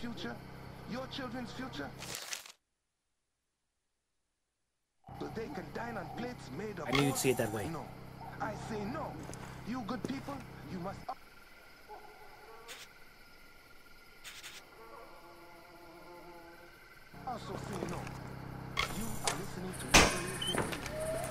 future, your children's future, so they can dine on plates made of... I knew you'd see it that way. No. I say no. You good people, you must... also say no. You are listening to Radio TV.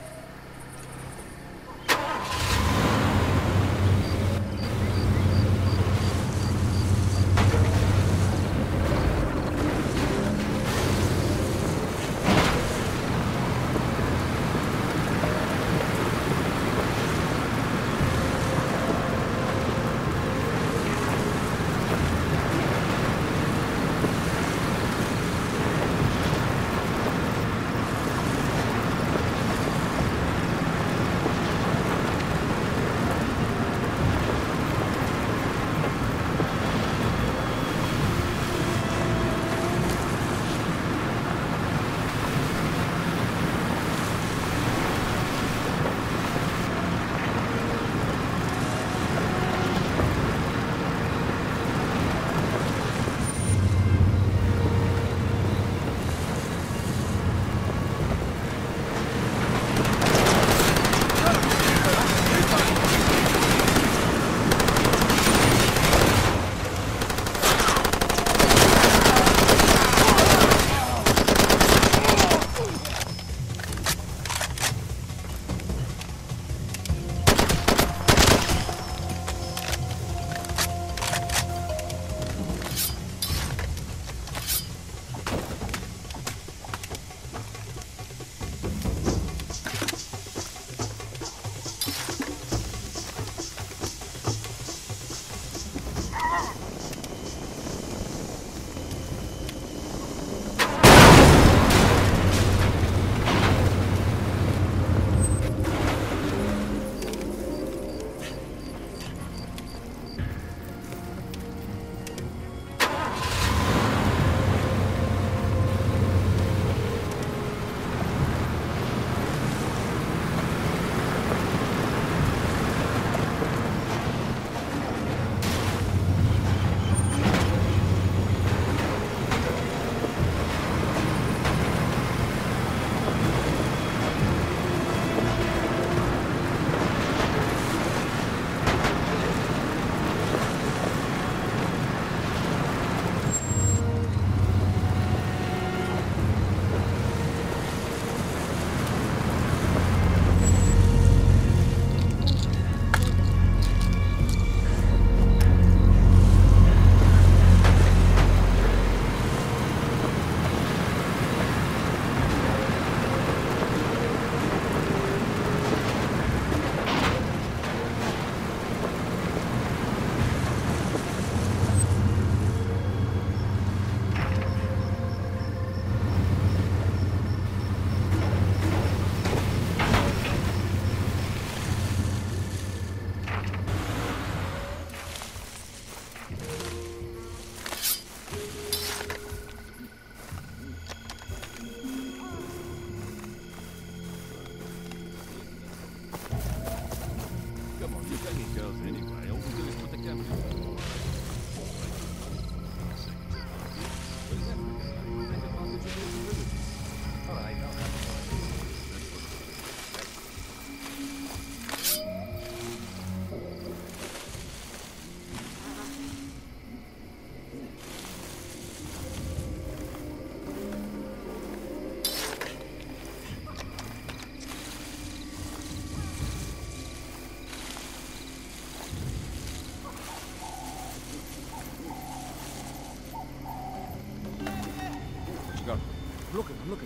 I'm looking.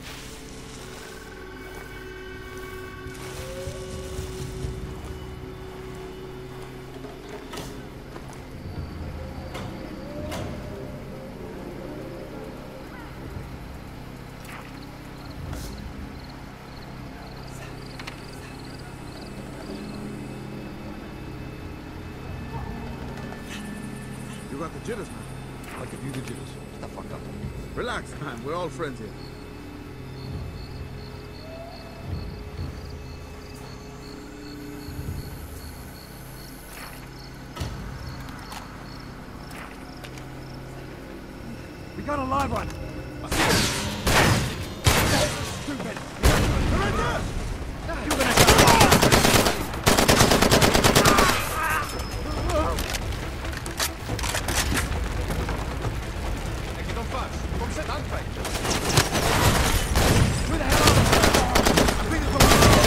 You got the jitters, man. I give you the jitters. Shut the fuck up. Relax, man. We're all friends here. We got a live one. Stupid. Surrender! You're gonna die. Leg it on fast. Kom zet aankijken. Where the hell are they? I think it's on the road.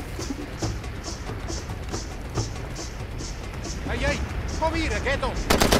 Hey, kom hier, get ons!